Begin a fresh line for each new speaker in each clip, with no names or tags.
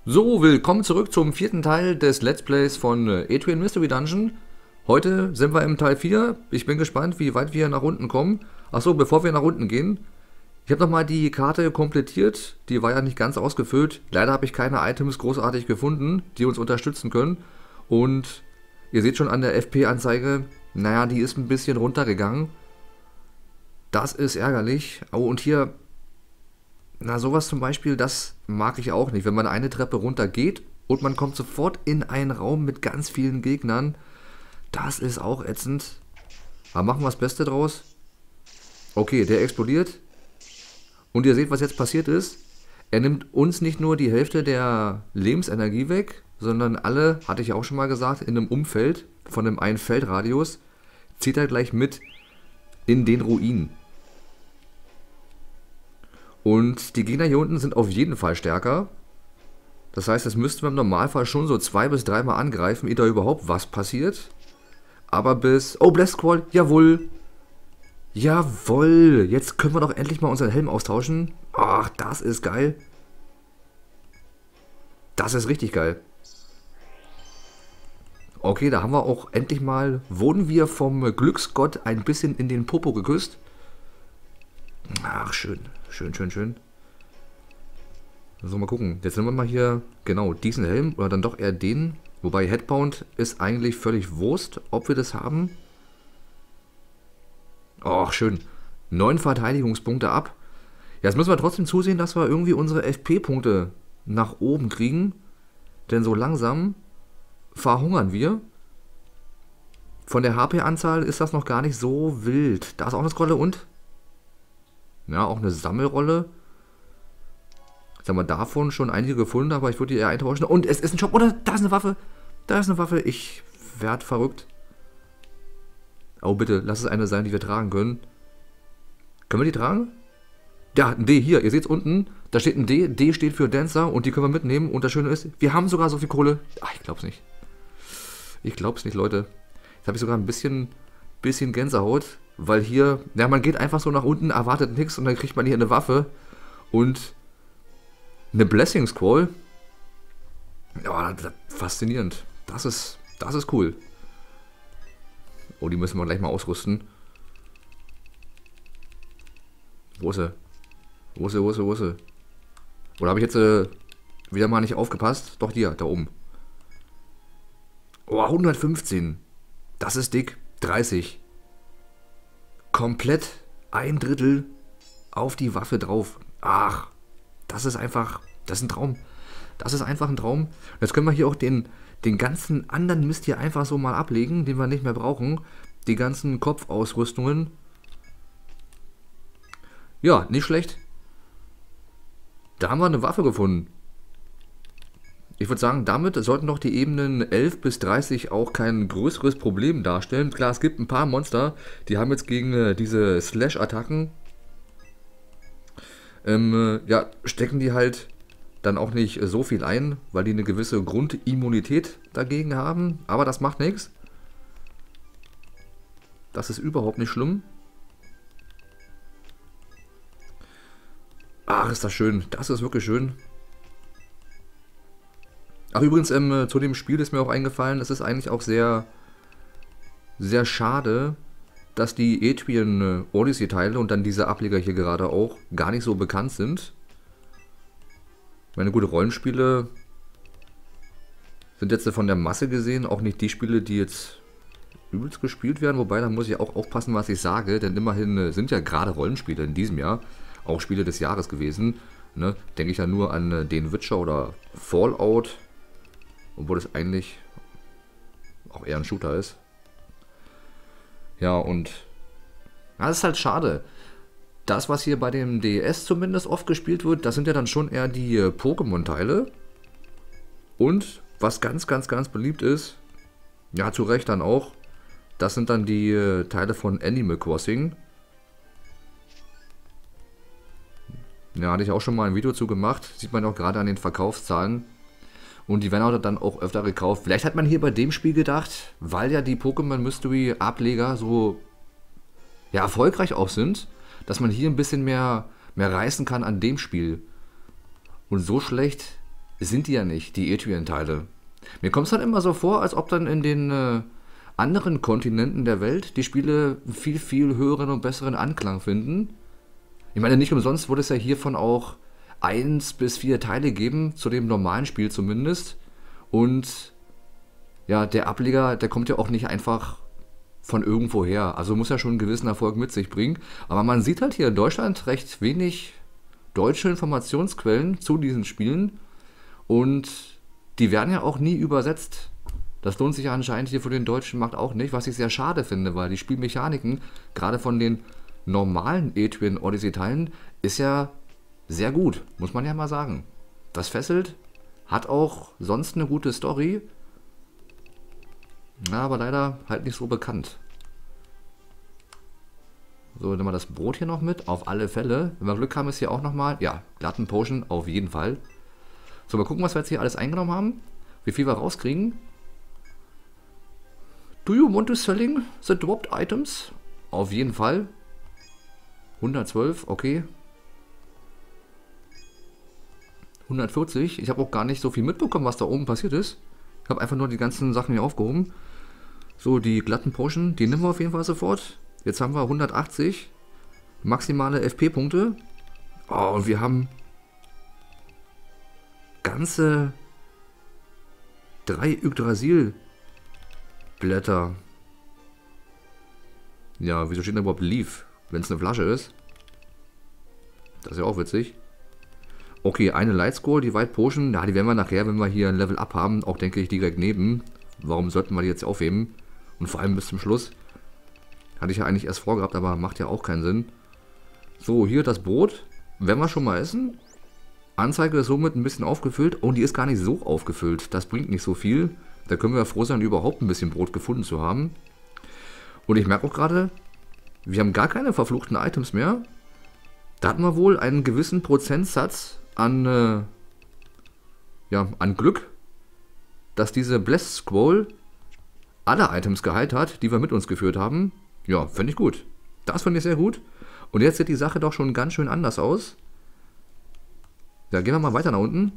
So, willkommen zurück zum vierten Teil des Let's Plays von Etrian Mystery Dungeon. Heute sind wir im Teil 4. Ich bin gespannt, wie weit wir nach unten kommen. Achso, bevor wir nach unten gehen, ich habe nochmal die Karte komplettiert. Die war ja nicht ganz ausgefüllt. Leider habe ich keine Items großartig gefunden, die uns unterstützen können. Und ihr seht schon an der FP-Anzeige, naja, die ist ein bisschen runtergegangen. Das ist ärgerlich. Oh, und hier... Na, sowas zum Beispiel, das mag ich auch nicht. Wenn man eine Treppe runter geht und man kommt sofort in einen Raum mit ganz vielen Gegnern, das ist auch ätzend. Aber machen wir das Beste draus. Okay, der explodiert. Und ihr seht, was jetzt passiert ist. Er nimmt uns nicht nur die Hälfte der Lebensenergie weg, sondern alle, hatte ich auch schon mal gesagt, in einem Umfeld von einem einen Feldradius, zieht er gleich mit in den Ruin. Und die Gegner hier unten sind auf jeden Fall stärker. Das heißt, das müssten wir im Normalfall schon so 2 bis 3 Mal angreifen, ehe da überhaupt was passiert. Aber bis... Oh, Blast Squall, jawohl. Jawohl. Jetzt können wir doch endlich mal unseren Helm austauschen. Ach, das ist geil. Das ist richtig geil. Okay, da haben wir auch endlich mal... Wurden wir vom Glücksgott ein bisschen in den Popo geküsst. Ach, schön. Schön, schön, schön. So, mal gucken. Jetzt nehmen wir mal hier, genau, diesen Helm oder dann doch eher den. Wobei Headbound ist eigentlich völlig Wurst, ob wir das haben. Oh, schön. 9 Verteidigungspunkte ab. Ja, jetzt müssen wir trotzdem zusehen, dass wir irgendwie unsere FP-Punkte nach oben kriegen. Denn so langsam verhungern wir. Von der HP-Anzahl ist das noch gar nicht so wild. Da ist auch eine Scrolle und... Ja, auch eine Sammelrolle. Jetzt haben wir davon schon einige gefunden, aber ich würde die eher eintauschen. Und es ist ein Shop. Oder da ist eine Waffe. Da ist eine Waffe. Ich werde verrückt. Oh, bitte, lass es eine sein, die wir tragen können. Können wir die tragen? Ja, ein D hier. Ihr seht es unten. Da steht ein D. D steht für Dancer und die können wir mitnehmen. Und das Schöne ist, wir haben sogar so viel Kohle. Ach, ich glaub's nicht. Ich glaub's nicht, Leute. Jetzt habe ich sogar ein bisschen Gänsehaut. Weil hier, ja, man geht einfach so nach unten, erwartet nichts und dann kriegt man hier eine Waffe und eine Blessing Scroll. Ja, das faszinierend. Das ist cool. Oh, die müssen wir gleich mal ausrüsten. Wo ist sie? Wo ist sie, wo ist sie, wo ist sie? Oder habe ich jetzt wieder mal nicht aufgepasst? Doch, hier, da oben. Oh, 115. Das ist dick. 30. Komplett ein Drittel auf die Waffe drauf. Ach, das ist einfach, das ist ein Traum. Das ist einfach ein Traum. Jetzt können wir hier auch den ganzen anderen Mist hier einfach so mal ablegen, den wir nicht mehr brauchen. Die ganzen Kopfausrüstungen. Ja, nicht schlecht. Da haben wir eine Waffe gefunden. Ich würde sagen, damit sollten doch die Ebenen 11 bis 30 auch kein größeres Problem darstellen. Klar, es gibt ein paar Monster, die haben jetzt gegen diese Slash-Attacken, ja, stecken die halt dann auch nicht so viel ein, weil die eine gewisse Grundimmunität dagegen haben. Aber das macht nichts. Das ist überhaupt nicht schlimm. Ach, ist das schön. Das ist wirklich schön. Ach, übrigens, zu dem Spiel ist mir auch eingefallen, es ist eigentlich auch sehr, sehr schade, dass die Etrian Odyssey-Teile und dann diese Ableger hier gerade auch gar nicht so bekannt sind. Meine gute Rollenspiele sind jetzt von der Masse gesehen auch nicht die Spiele, die jetzt übelst gespielt werden, wobei da muss ich auch aufpassen, was ich sage, denn immerhin sind ja gerade Rollenspiele in diesem Jahr auch Spiele des Jahres gewesen. Ne? Denke ich ja nur an den Witcher oder Fallout. Obwohl es eigentlich auch eher ein Shooter ist. Ja, und ja, das ist halt schade. Das, was hier bei dem DS zumindest oft gespielt wird, das sind ja dann schon eher die Pokémon-Teile. Und was ganz, ganz, ganz beliebt ist, ja, zu Recht dann auch, das sind dann die Teile von Animal Crossing. Ja, hatte ich auch schon mal ein Video zu gemacht. Sieht man auch gerade an den Verkaufszahlen. Und die werden auch dann auch öfter gekauft. Vielleicht hat man hier bei dem Spiel gedacht, weil ja die Pokémon Mystery Ableger so ja, erfolgreich auch sind, dass man hier ein bisschen mehr reißen kann an dem Spiel. Und so schlecht sind die ja nicht, die Etrian-Teile. Mir kommt es dann immer so vor, als ob dann in den anderen Kontinenten der Welt die Spiele viel, viel höheren und besseren Anklang finden. Ich meine, nicht umsonst wurde es ja hiervon auch 1 bis 4 Teile geben, zu dem normalen Spiel zumindest. Und ja, der Ableger, der kommt ja auch nicht einfach von irgendwo her. Also muss ja schon einen gewissen Erfolg mit sich bringen. Aber man sieht halt hier in Deutschland recht wenig deutsche Informationsquellen zu diesen Spielen. Und die werden ja auch nie übersetzt. Das lohnt sich ja anscheinend hier für den deutschen Markt auch nicht, was ich sehr schade finde, weil die Spielmechaniken, gerade von den normalen Etrian Odyssey Teilen, ist ja sehr gut, muss man ja mal sagen. Das fesselt, hat auch sonst eine gute Story, na, aber leider halt nicht so bekannt. So, nehmen wir das Brot hier noch mit, auf alle Fälle. Wenn wir Glück haben, ist hier auch nochmal, ja, glatten Potion, auf jeden Fall. So, mal gucken, was wir jetzt hier alles eingenommen haben, wie viel wir rauskriegen. Do you want to selling the dropped items? Auf jeden Fall. 112, okay. 140. Ich habe auch gar nicht so viel mitbekommen, was da oben passiert ist. Ich habe einfach nur die ganzen Sachen hier aufgehoben. So, die glatten Potion, die nehmen wir auf jeden Fall sofort. Jetzt haben wir 180 maximale FP-Punkte. Oh, und wir haben ganze 3 Yggdrasil-Blätter. Ja, wieso steht da überhaupt Leaf, wenn es eine Flasche ist? Das ist ja auch witzig. Okay, eine Light Scroll, die White Potion, ja, die werden wir nachher, wenn wir hier ein Level Up haben, auch denke ich direkt nehmen. Warum sollten wir die jetzt aufheben? Und vor allem bis zum Schluss. Hatte ich ja eigentlich erst vorgehabt, aber macht ja auch keinen Sinn. So, hier das Brot. Wenn wir schon mal essen. Anzeige ist somit ein bisschen aufgefüllt. Oh, die ist gar nicht so aufgefüllt. Das bringt nicht so viel. Da können wir froh sein, überhaupt ein bisschen Brot gefunden zu haben. Und ich merke auch gerade, wir haben gar keine verfluchten Items mehr. Da hatten wir wohl einen gewissen Prozentsatz an, an Glück, dass diese Blessed Scroll alle Items geheilt hat, die wir mit uns geführt haben. Ja, finde ich gut. Das finde ich sehr gut. Und jetzt sieht die Sache doch schon ganz schön anders aus. Da gehen wir mal weiter nach unten.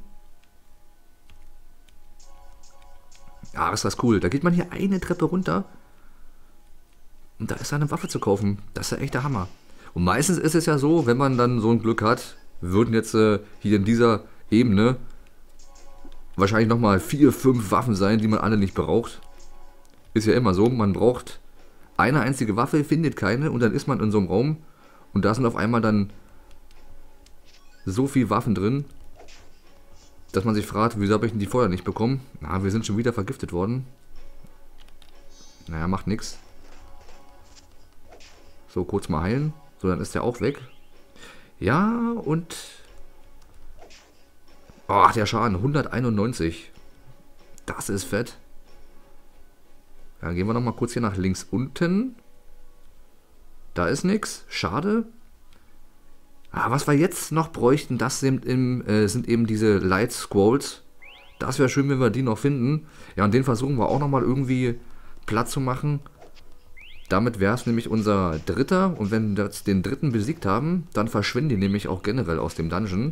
Ja, ist das cool. Da geht man hier eine Treppe runter. Und da ist eine Waffe zu kaufen. Das ist ja echt der Hammer. Und meistens ist es ja so, wenn man dann so ein Glück hat, würden jetzt hier in dieser Ebene wahrscheinlich nochmal 4, 5 Waffen sein, die man alle nicht braucht. Ist ja immer so, man braucht eine einzige Waffe, findet keine und dann ist man in so einem Raum und da sind auf einmal dann so viele Waffen drin, dass man sich fragt, wieso habe ich denn die vorher nicht bekommen? Na, wir sind schon wieder vergiftet worden. Naja, macht nichts. So, kurz mal heilen. So, dann ist der auch weg. Ja, und... Oh, der Schaden, 191. Das ist fett. Dann gehen wir nochmal kurz hier nach links unten. Da ist nichts. Schade. Was wir jetzt noch bräuchten, das sind eben diese Light Scrolls. Das wäre schön, wenn wir die noch finden. Ja, und den versuchen wir auch nochmal irgendwie platt zu machen. Damit wäre es nämlich unser dritter. Und wenn wir jetzt den dritten besiegt haben, dann verschwinden die nämlich auch generell aus dem Dungeon.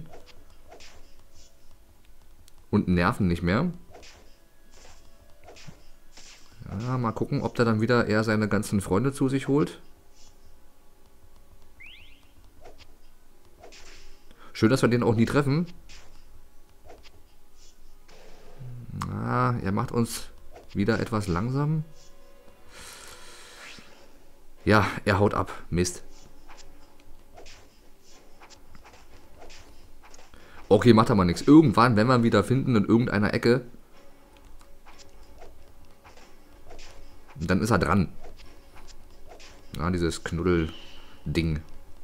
Und nerven nicht mehr. Ja, mal gucken, ob der dann wieder eher seine ganzen Freunde zu sich holt. Schön, dass wir den auch nie treffen. Er macht uns wieder etwas langsam. Ja, er haut ab. Mist. Okay, macht aber nichts. Irgendwann, wenn wir ihn wieder finden in irgendeiner Ecke, dann ist er dran. Ja, dieses Knuddel-Ding.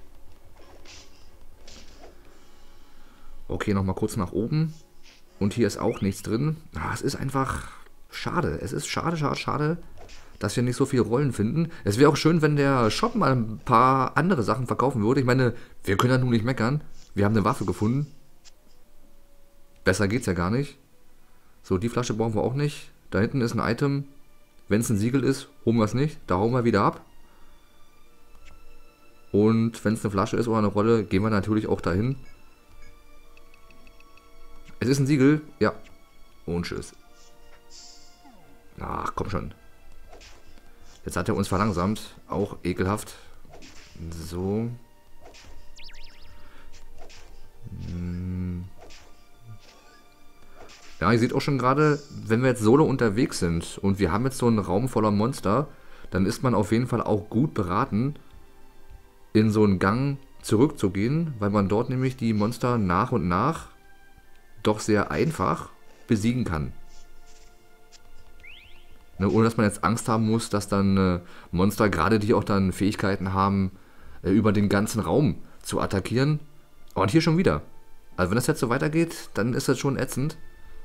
Okay, nochmal kurz nach oben. Und hier ist auch nichts drin. Es ist einfach schade. Es ist schade, schade, schade, dass wir nicht so viele Rollen finden. Es wäre auch schön, wenn der Shop mal ein paar andere Sachen verkaufen würde. Ich meine, wir können ja nun nicht meckern. Wir haben eine Waffe gefunden. Besser geht's ja gar nicht. So, die Flasche brauchen wir auch nicht. Da hinten ist ein Item. Wenn es ein Siegel ist, holen wir es nicht. Da hauen wir wieder ab. Und wenn es eine Flasche ist oder eine Rolle, gehen wir natürlich auch dahin. Es ist ein Siegel. Ja. Und tschüss. Ach, komm schon. Jetzt hat er uns verlangsamt. Auch ekelhaft. So. Ja, ihr seht auch schon gerade, wenn wir jetzt solo unterwegs sind und wir haben jetzt so einen Raum voller Monster, dann ist man auf jeden Fall auch gut beraten, in so einen Gang zurückzugehen, weil man dort nämlich die Monster nach und nach doch sehr einfach besiegen kann. Ne, ohne dass man jetzt Angst haben muss, dass dann Monster, gerade die auch dann Fähigkeiten haben, über den ganzen Raum zu attackieren. Und hier schon wieder. Also wenn das jetzt so weitergeht, dann ist das schon ätzend.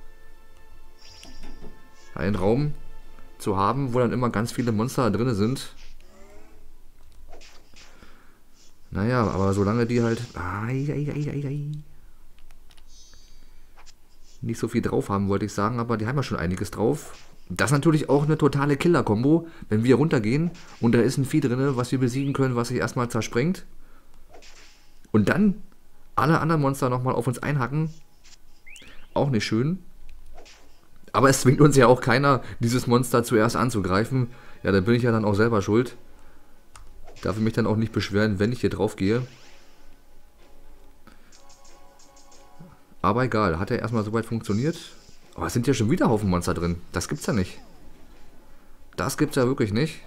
Einen Raum zu haben, wo dann immer ganz viele Monster drin sind. Naja, aber solange die halt nicht so viel drauf haben, wollte ich sagen, aber die haben ja schon einiges drauf. Das ist natürlich auch eine totale Killer-Kombo, wenn wir runtergehen und da ist ein Vieh drin, was wir besiegen können, was sich erstmal zersprengt. Und dann alle anderen Monster nochmal auf uns einhacken. Auch nicht schön. Aber es zwingt uns ja auch keiner, dieses Monster zuerst anzugreifen. Ja, da bin ich ja dann auch selber schuld. Darf ich mich dann auch nicht beschweren, wenn ich hier drauf gehe. Aber egal, hat ja erstmal soweit funktioniert. Oh, es sind ja schon wieder Haufen Monster drin. Das gibt's ja nicht. Das gibt's ja wirklich nicht.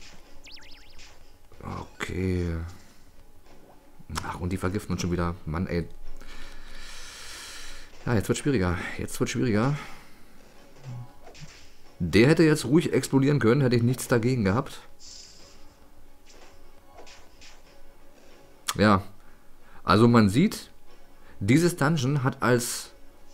Okay. Ach, und die vergiften uns schon wieder. Mann, ey. Ja, jetzt wird schwieriger. Jetzt wird schwieriger. Der hätte jetzt ruhig explodieren können, hätte ich nichts dagegen gehabt. Ja, also man sieht, dieses Dungeon hat als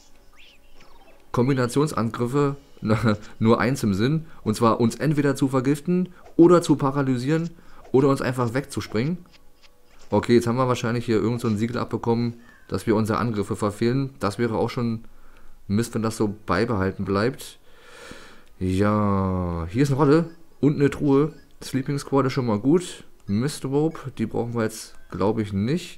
Kombinationsangriffe nur eins im Sinn, und zwar uns entweder zu vergiften oder zu paralysieren oder uns einfach wegzuspringen. Okay, jetzt haben wir wahrscheinlich hier irgend so ein Siegel abbekommen, dass wir unsere Angriffe verfehlen. Das wäre auch schon Mist, wenn das so beibehalten bleibt. Ja, hier ist eine Rolle und eine Truhe. Sleeping Squad ist schon mal gut. Mist Rope, die brauchen wir jetzt, glaube ich, nicht.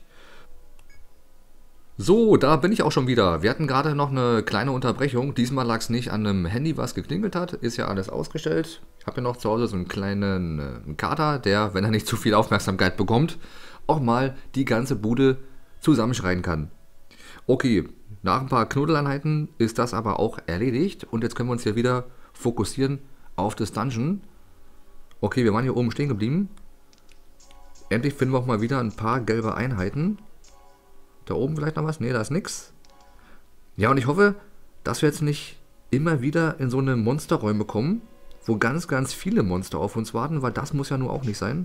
So, da bin ich auch schon wieder. Wir hatten gerade noch eine kleine Unterbrechung. Diesmal lag es nicht an einem Handy, was geklingelt hat. Ist ja alles ausgestellt. Ich habe ja noch zu Hause so einen kleinen Kater, der, wenn er nicht zu viel Aufmerksamkeit bekommt, auch mal die ganze Bude zusammenschreien kann. Okay, nach ein paar Knuddeleinheiten ist das aber auch erledigt. Und jetzt können wir uns hier wieder fokussieren auf das Dungeon. Okay, wir waren hier oben stehen geblieben. Endlich finden wir auch mal wieder ein paar gelbe Einheiten. Da oben vielleicht noch was? Ne, da ist nix. Ja, und ich hoffe, dass wir jetzt nicht immer wieder in so eine Monsterräume kommen, wo ganz, ganz viele Monster auf uns warten, weil das muss ja nur auch nicht sein.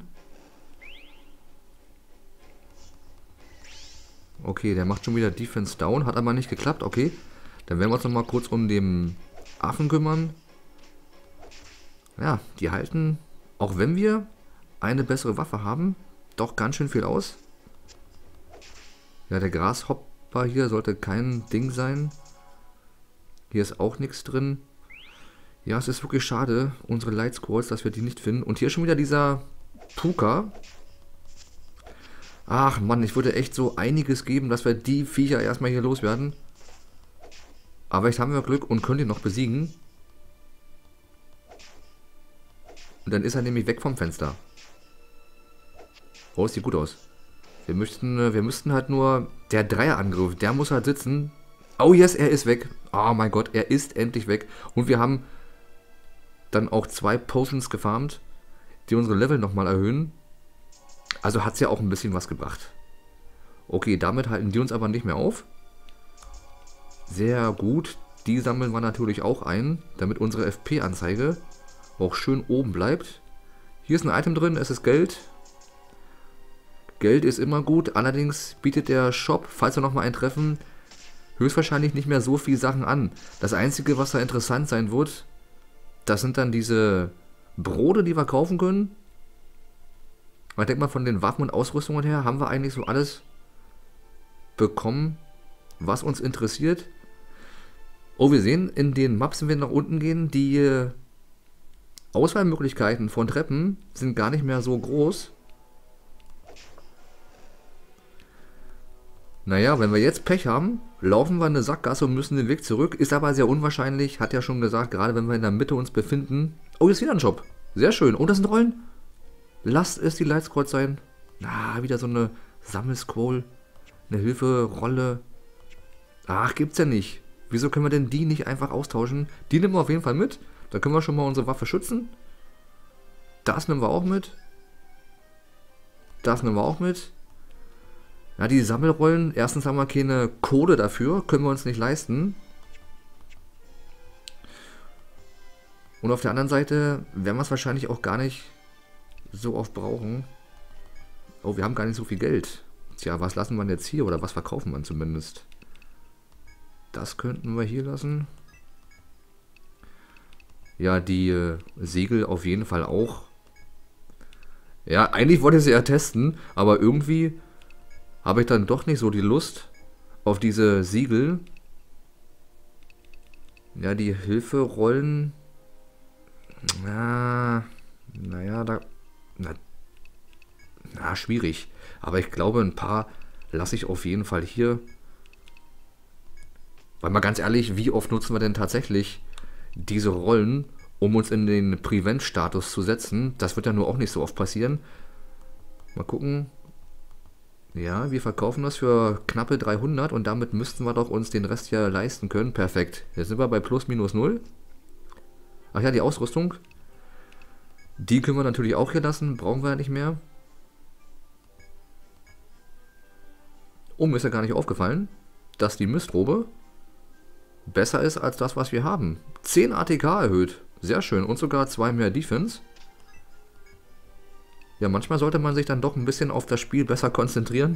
Okay, der macht schon wieder Defense down, hat aber nicht geklappt. Okay, dann werden wir uns noch mal kurz um den Affen kümmern. Ja, die halten, auch wenn wir eine bessere Waffe haben, doch ganz schön viel aus. Ja, der Grashopper hier sollte kein Ding sein. Hier ist auch nichts drin. Ja, es ist wirklich schade, unsere Light Squads, dass wir die nicht finden. Und hier schon wieder dieser Puka. Ach Mann, ich würde echt so einiges geben, dass wir die Viecher erstmal hier loswerden. Aber jetzt haben wir Glück und können ihn noch besiegen. Und dann ist er nämlich weg vom Fenster. Oh, sieht gut aus. Wir müssten halt nur... Der Dreierangriff, der muss halt sitzen. Oh yes, er ist weg. Oh mein Gott, er ist endlich weg. Und wir haben dann auch 2 Potions gefarmt, die unsere Level nochmal erhöhen. Also hat es ja auch ein bisschen was gebracht. Okay, damit halten die uns aber nicht mehr auf. Sehr gut. Die sammeln wir natürlich auch ein, damit unsere FP-Anzeige auch schön oben bleibt. Hier ist ein Item drin, es ist Geld. Geld ist immer gut, allerdings bietet der Shop, falls wir nochmal einen treffen, höchstwahrscheinlich nicht mehr so viel Sachen an. Das Einzige, was da interessant sein wird, das sind dann diese Brote, die wir kaufen können. Aber ich denke mal, von den Waffen und Ausrüstungen her haben wir eigentlich so alles bekommen, was uns interessiert. Oh, wir sehen in den Maps, wenn wir nach unten gehen, die Auswahlmöglichkeiten von Treppen sind gar nicht mehr so groß. Naja, wenn wir jetzt Pech haben, laufen wir in eine Sackgasse und müssen den Weg zurück. Ist aber sehr unwahrscheinlich, hat ja schon gesagt, gerade wenn wir in der Mitte uns befinden. Oh, hier ist wieder ein Shop. Sehr schön. Oh, das sind Rollen. Lasst es die Lightscrolls sein. Wieder so eine Sammelscroll. Eine Hilfe-Rolle. Ach, gibt's ja nicht. Wieso können wir denn die nicht einfach austauschen? Die nehmen wir auf jeden Fall mit. Da können wir schon mal unsere Waffe schützen. Das nehmen wir auch mit. Das nehmen wir auch mit. Ja, die Sammelrollen. Erstens haben wir keine Kohle dafür. Können wir uns nicht leisten. Und auf der anderen Seite werden wir es wahrscheinlich auch gar nicht so oft brauchen. Oh, wir haben gar nicht so viel Geld. Tja, was lassen wir jetzt hier? Oder was verkaufen wir zumindest? Das könnten wir hier lassen. Ja, die Segel auf jeden Fall auch. Ja, eigentlich wollte ich sie ja testen, aber irgendwie habe ich dann doch nicht so die Lust auf diese Siegel. Ja, die Hilferollen. Schwierig. Aber ich glaube, ein paar lasse ich auf jeden Fall hier. Weil mal ganz ehrlich, wie oft nutzen wir denn tatsächlich diese Rollen, um uns in den Prevent-Status zu setzen? Das wird ja nur auch nicht so oft passieren. Mal gucken. Ja, wir verkaufen das für knappe 300 und damit müssten wir doch uns den Rest hier leisten können. Perfekt. Jetzt sind wir bei plus minus 0. Ach ja, die Ausrüstung. Die können wir natürlich auch hier lassen. Brauchen wir ja nicht mehr. Oh, mir ist ja gar nicht aufgefallen, dass die Mistrobe besser ist als das, was wir haben. 10 ATK erhöht. Sehr schön. Und sogar 2 mehr Defense. Ja, manchmal sollte man sich dann doch ein bisschen auf das Spiel besser konzentrieren.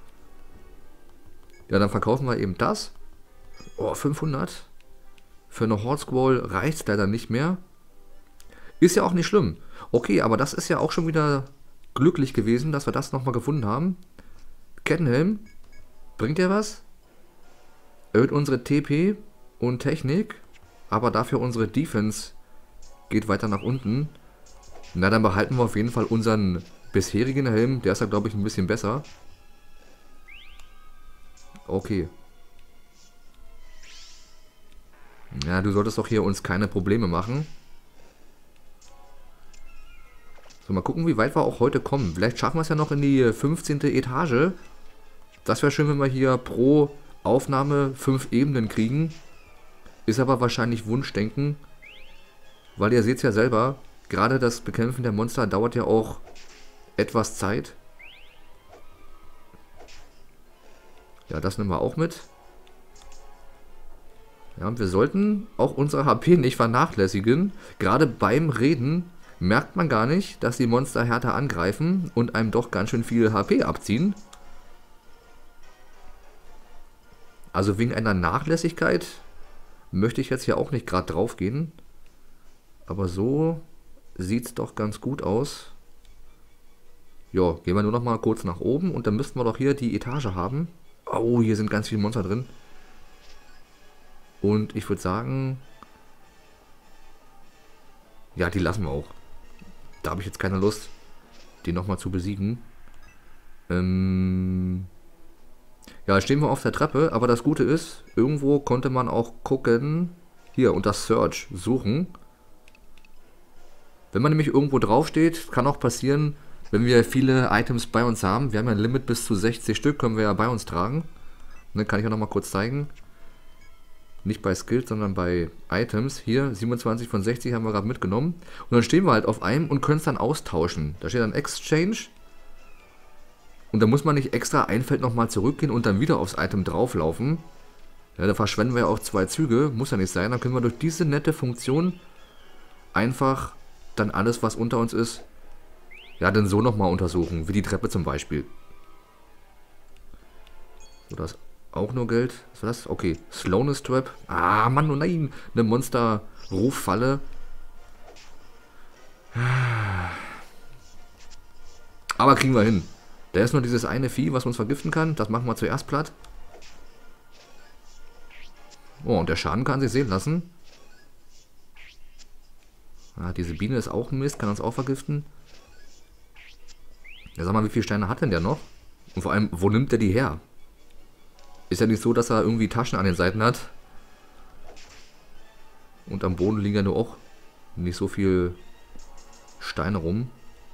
Ja, dann verkaufen wir eben das. Oh, 500. Für eine Horde Scroll reicht es leider nicht mehr. Ist ja auch nicht schlimm. Okay, aber das ist ja auch schon wieder glücklich gewesen, dass wir das nochmal gefunden haben. Kettenhelm. Bringt der was? Erhöht unsere TP und Technik. Aber dafür unsere Defense geht weiter nach unten. Na, dann behalten wir auf jeden Fall unseren bisherigen Helm. Der ist ja, glaube ich, ein bisschen besser. Okay. Ja, du solltest doch hier uns keine Probleme machen. So, mal gucken, wie weit wir auch heute kommen. Vielleicht schaffen wir es ja noch in die 15. Etage. Das wäre schön, wenn wir hier pro Aufnahme 5 Ebenen kriegen. Ist aber wahrscheinlich Wunschdenken. Weil ihr seht es ja selber, gerade das Bekämpfen der Monster dauert ja auch etwas Zeit. Ja, das nehmen wir auch mit. Ja, und wir sollten auch unsere HP nicht vernachlässigen. Gerade beim Reden merkt man gar nicht, dass die Monster härter angreifen und einem doch ganz schön viel HP abziehen. Also wegen einer Nachlässigkeit möchte ich jetzt hier auch nicht gerade drauf gehen. Aber so sieht es doch ganz gut aus. Ja, gehen wir nur noch mal kurz nach oben und dann müssten wir doch hier die Etage haben. Oh, hier sind ganz viele Monster drin. Und ich würde sagen, ja, die lassen wir auch. Da habe ich jetzt keine Lust, die nochmal zu besiegen. Ja, stehen wir auf der Treppe, aber das Gute ist, irgendwo konnte man auch gucken, hier unter Search suchen. Wenn man nämlich irgendwo drauf steht, kann auch passieren, wenn wir viele Items bei uns haben. Wir haben ja ein Limit bis zu 60 Stück, können wir ja bei uns tragen. Ne, kann ich auch nochmal kurz zeigen. Nicht bei Skills, sondern bei Items. Hier, 27 von 60 haben wir gerade mitgenommen. Und dann stehen wir halt auf einem und können es dann austauschen. Da steht dann Exchange. Und da muss man nicht extra ein Feld nochmal zurückgehen und dann wieder aufs Item drauflaufen. Ja, da verschwenden wir ja auch 2 Züge. Muss ja nicht sein. Dann können wir durch diese nette Funktion einfach dann alles, was unter uns ist, ja, dann so nochmal untersuchen. Wie die Treppe zum Beispiel. So, das auch nur Geld. Was war das? Okay. Slowness Trap. Ah, Mann, oh nein. Eine Monster-Ruffalle. Aber kriegen wir hin. Da ist nur dieses eine Vieh, was uns vergiften kann. Das machen wir zuerst platt. Oh, und der Schaden kann sich sehen lassen. Ah, diese Biene ist auch ein Mist. Kann uns auch vergiften. Ja, sag mal, wie viele Steine hat denn der noch? Und vor allem, wo nimmt der die her? Ist ja nicht so, dass er irgendwie Taschen an den Seiten hat. Und am Boden liegen ja nur auch nicht so viel Steine rum.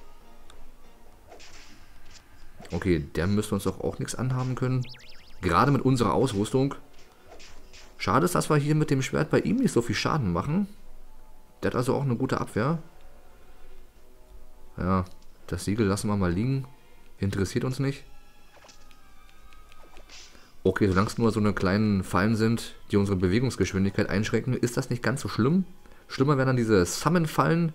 Okay, der müsste uns doch auch nichts anhaben können. Gerade mit unserer Ausrüstung. Schade ist, dass wir hier mit dem Schwert bei ihm nicht so viel Schaden machen. Der hat also auch eine gute Abwehr. Ja, das Siegel lassen wir mal liegen. Interessiert uns nicht. Okay, solange es nur so eine kleinen Fallen sind, die unsere Bewegungsgeschwindigkeit einschränken, ist das nicht ganz so schlimm. Schlimmer wären dann diese Summon-Fallen.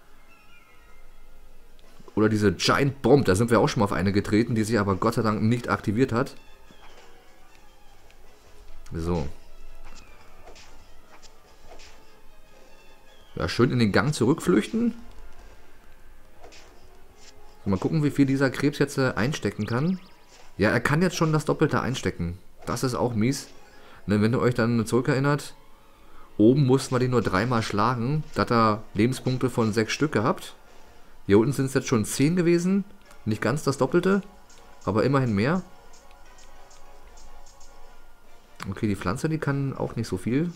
Oder diese Giant Bomb, da sind wir auch schon mal auf eine getreten, die sich aber Gott sei Dank nicht aktiviert hat. So. Ja, schön in den Gang zurückflüchten. Mal gucken, wie viel dieser Krebs jetzt einstecken kann. Ja, er kann jetzt schon das Doppelte einstecken. Das ist auch mies. Ne, wenn ihr euch dann zurückerinnert, oben mussten wir den nur 3-mal schlagen. Da hat er Lebenspunkte von 6 Stück gehabt. Hier unten sind es jetzt schon 10 gewesen. Nicht ganz das Doppelte, aber immerhin mehr. Okay, die Pflanze, die kann auch nicht so viel.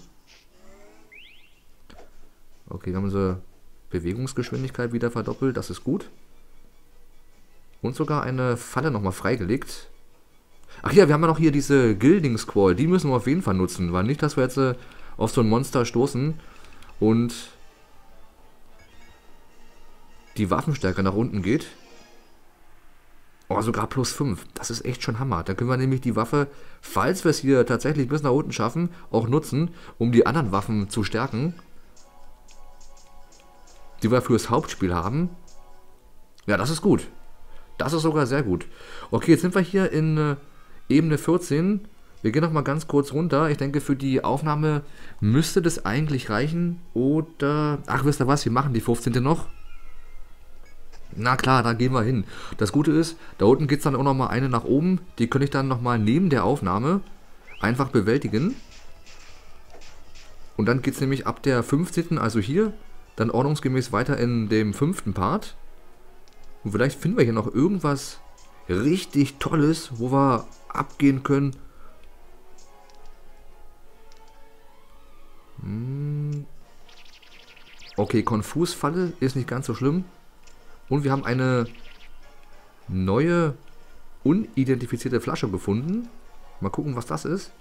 Okay, haben sie Bewegungsgeschwindigkeit wieder verdoppelt. Das ist gut. Und sogar eine Falle nochmal freigelegt. Ach ja, wir haben ja noch hier diese Gilding Squall. Die müssen wir auf jeden Fall nutzen. Weil nicht, dass wir jetzt auf so ein Monster stoßen und die Waffenstärke nach unten geht. Oh, sogar plus 5. Das ist echt schon Hammer. Da können wir nämlich die Waffe, falls wir es hier tatsächlich bis nach unten schaffen, auch nutzen, um die anderen Waffen zu stärken, die wir fürs Hauptspiel haben. Ja, das ist gut. Das ist sogar sehr gut. Okay, jetzt sind wir hier in Ebene 14. Wir gehen nochmal ganz kurz runter. Ich denke, für die Aufnahme müsste das eigentlich reichen. Oder, ach, wisst ihr was, wir machen die 15. noch. Na klar, da gehen wir hin. Das Gute ist, da unten geht es dann auch nochmal eine nach oben. Die könnte ich dann nochmal neben der Aufnahme einfach bewältigen. Und dann geht es nämlich ab der 15., also hier, dann ordnungsgemäß weiter in dem 5. Part. Und vielleicht finden wir hier noch irgendwas richtig Tolles, wo wir abgehen können. Okay, Konfusfalle ist nicht ganz so schlimm. Und wir haben eine neue, unidentifizierte Flasche gefunden. Mal gucken, was das ist.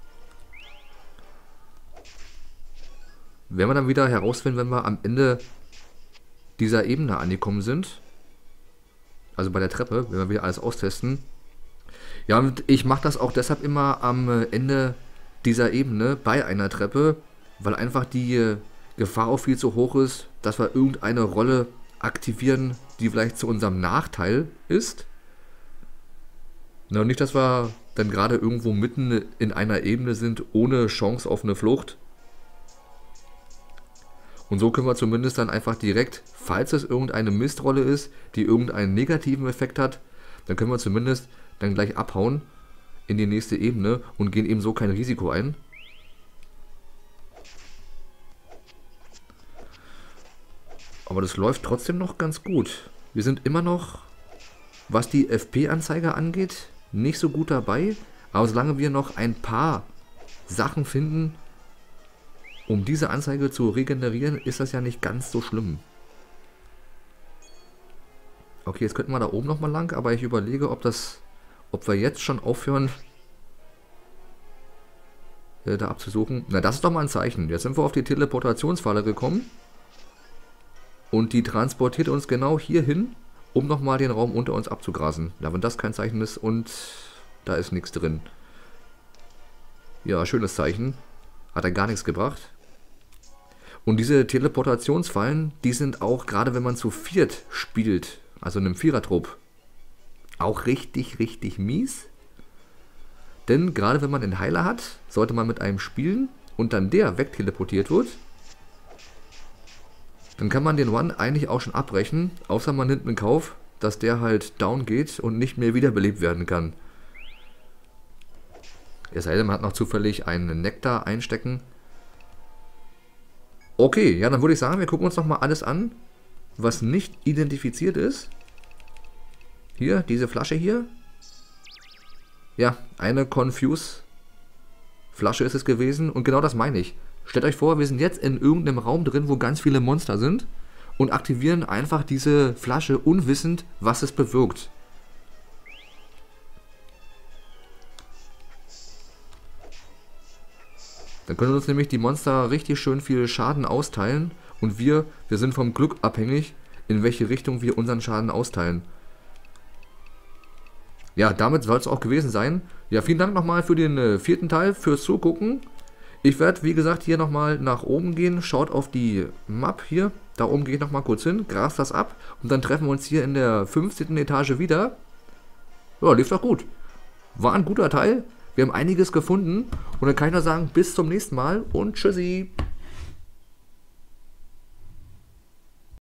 Werden wir dann wieder herausfinden, wenn wir am Ende dieser Ebene angekommen sind. Also bei der Treppe, wenn wir wieder alles austesten. Ja, und ich mache das auch deshalb immer am Ende dieser Ebene bei einer Treppe, weil einfach die Gefahr auch viel zu hoch ist, dass wir irgendeine Rolle aktivieren, die vielleicht zu unserem Nachteil ist. Na, und nicht, dass wir dann gerade irgendwo mitten in einer Ebene sind, ohne Chance auf eine Flucht. Und so können wir zumindest dann einfach direkt, falls es irgendeine Mistrolle ist, die irgendeinen negativen Effekt hat, dann können wir zumindest dann gleich abhauen in die nächste Ebene und gehen eben so kein Risiko ein. Aber das läuft trotzdem noch ganz gut. Wir sind immer noch, was die FP-Anzeige angeht, nicht so gut dabei. Aber solange wir noch ein paar Sachen finden, um diese Anzeige zu regenerieren, ist das ja nicht ganz so schlimm. Okay, jetzt könnten wir da oben nochmal lang, aber ich überlege, ob wir jetzt schon aufhören, da abzusuchen. Na, das ist doch mal ein Zeichen. Jetzt sind wir auf die Teleportationsfalle gekommen. Und die transportiert uns genau hier hin, um nochmal den Raum unter uns abzugrasen. Ja, wenn das kein Zeichen ist und da ist nichts drin. Ja, schönes Zeichen. Hat er gar nichts gebracht. Und diese Teleportationsfallen, die sind auch, gerade wenn man zu viert spielt, also in einem Vierertrupp, auch richtig, richtig mies. Denn gerade wenn man einen Heiler hat, sollte man mit einem spielen und dann der wegteleportiert wird, dann kann man den One eigentlich auch schon abbrechen, außer man nimmt in Kauf, dass der halt down geht und nicht mehr wiederbelebt werden kann. Es sei denn, man hat noch zufällig einen Nektar einstecken. Okay, ja, dann würde ich sagen, wir gucken uns nochmal alles an, was nicht identifiziert ist. Hier, diese Flasche hier. Ja, eine Confuse Flasche ist es gewesen und genau das meine ich. Stellt euch vor, wir sind jetzt in irgendeinem Raum drin, wo ganz viele Monster sind und aktivieren einfach diese Flasche unwissend, was es bewirkt. Dann können uns nämlich die Monster richtig schön viel Schaden austeilen und wir sind vom Glück abhängig, in welche Richtung wir unseren Schaden austeilen. Ja, damit soll es auch gewesen sein. Ja, vielen Dank nochmal für den 4. Teil, fürs Zugucken. Ich werde, wie gesagt, hier nochmal nach oben gehen. Schaut auf die Map hier. Da oben gehe ich nochmal kurz hin, gras das ab. Und dann treffen wir uns hier in der 15. Etage wieder. Ja, lief doch gut. War ein guter Teil. Wir haben einiges gefunden. Und dann kann ich nur sagen, bis zum nächsten Mal und tschüssi.